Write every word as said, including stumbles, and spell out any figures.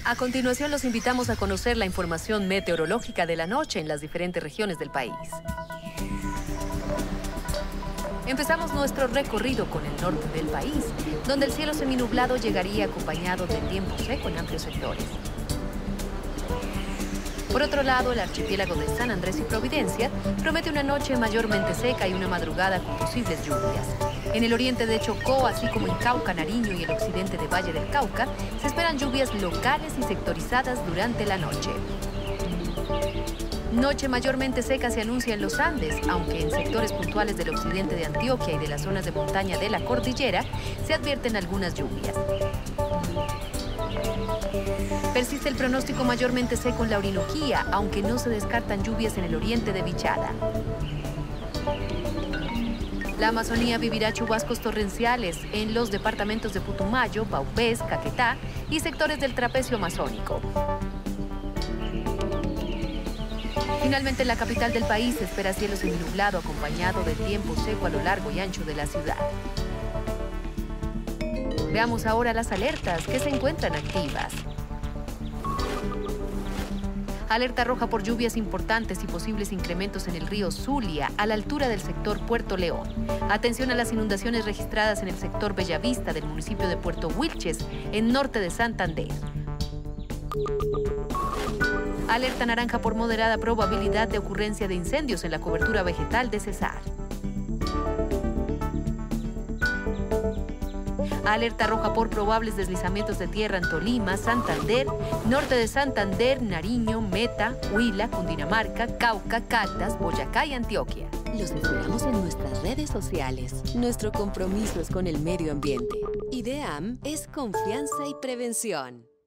A continuación los invitamos a conocer la información meteorológica de la noche en las diferentes regiones del país. Empezamos nuestro recorrido con el norte del país, donde el cielo seminublado llegaría acompañado de tiempo seco en amplios sectores. Por otro lado, el archipiélago de San Andrés y Providencia promete una noche mayormente seca y una madrugada con posibles lluvias. En el oriente de Chocó, así como en Cauca, Nariño y el occidente de Valle del Cauca, se esperan lluvias locales y sectorizadas durante la noche. Noche mayormente seca se anuncia en los Andes, aunque en sectores puntuales del occidente de Antioquia y de las zonas de montaña de la cordillera se advierten algunas lluvias. Persiste el pronóstico mayormente seco en la Orinoquía, aunque no se descartan lluvias en el oriente de Vichada. La Amazonía vivirá chubascos torrenciales en los departamentos de Putumayo, Vaupés, Caquetá y sectores del trapecio amazónico. Finalmente, en la capital del país se espera cielo seminublado acompañado de tiempo seco a lo largo y ancho de la ciudad. Veamos ahora las alertas que se encuentran activas. Alerta roja por lluvias importantes y posibles incrementos en el río Zulia, a la altura del sector Puerto León. Atención a las inundaciones registradas en el sector Bellavista del municipio de Puerto Wilches, en norte de Santander. Alerta naranja por moderada probabilidad de ocurrencia de incendios en la cobertura vegetal de Cesar. Alerta roja por probables deslizamientos de tierra en Tolima, Santander, norte de Santander, Nariño, Meta, Huila, Cundinamarca, Cauca, Caldas, Boyacá y Antioquia. Los esperamos en nuestras redes sociales. Nuestro compromiso es con el medio ambiente. IDEAM es confianza y prevención.